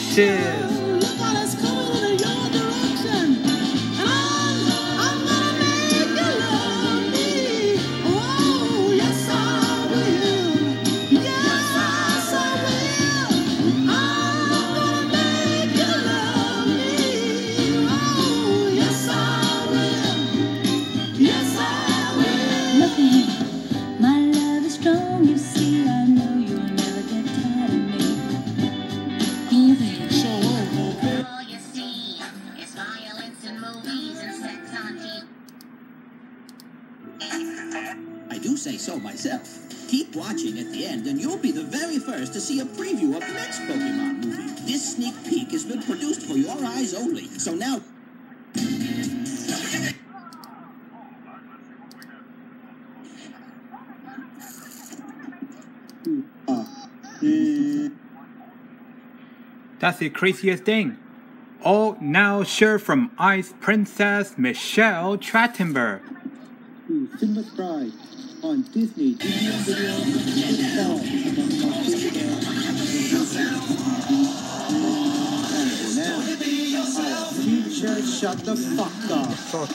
Delicious. I do say so myself. Keep watching at the end and you'll be the very first to see a preview of the next Pokemon movie. This sneak peek has been produced for your eyes only. So now... That's the craziest thing. All now sure from Ice Princess Michelle Trachtenberg. Simba's Pride on Disney Video And now, our future shut the fuck up.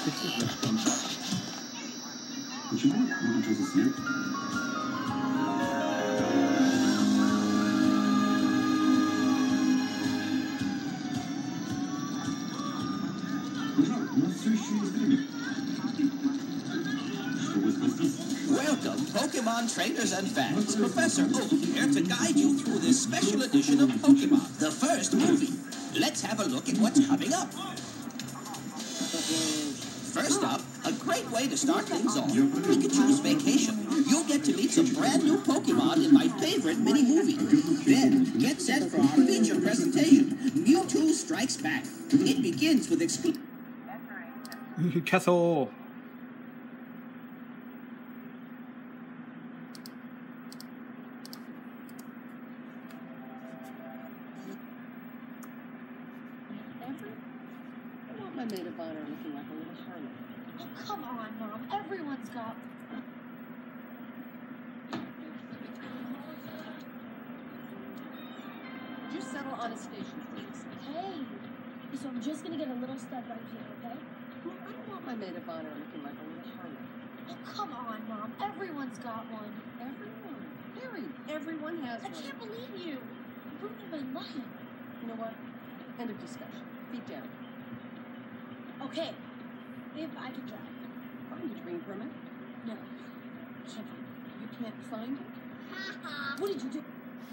Welcome, Pokemon trainers and fans. Professor Oak here to guide you through this special edition of Pokemon, the first movie. Let's have a look at what's coming up. First up, a great way to start things off, Pikachu's Vacation. You'll get to meet some brand new Pokemon in my favorite mini-movie. Then, get set for our feature presentation, Mewtwo Strikes Back. It begins with Castle. My maid of honor looking like a little hermit. Oh, come on, Mom. Everyone's got... Would you settle on a station, please? Hey. So I'm just gonna get a little stud right here, okay? Well, I don't want my maid of honor looking like a little hermit. Oh, come on, Mom. Everyone's got one. Everyone? Harry, everyone has I one. can't believe you. You ruined my life. You know what? End of discussion. Feet down. Okay. If I can drive. Fine, did you bring a permit? No. Can't find it. You can't find it? What did you do?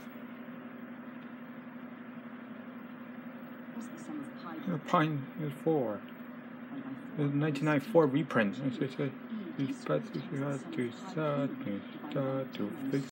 What's the sum of pi? Pine is 4. The 1994 reprint. To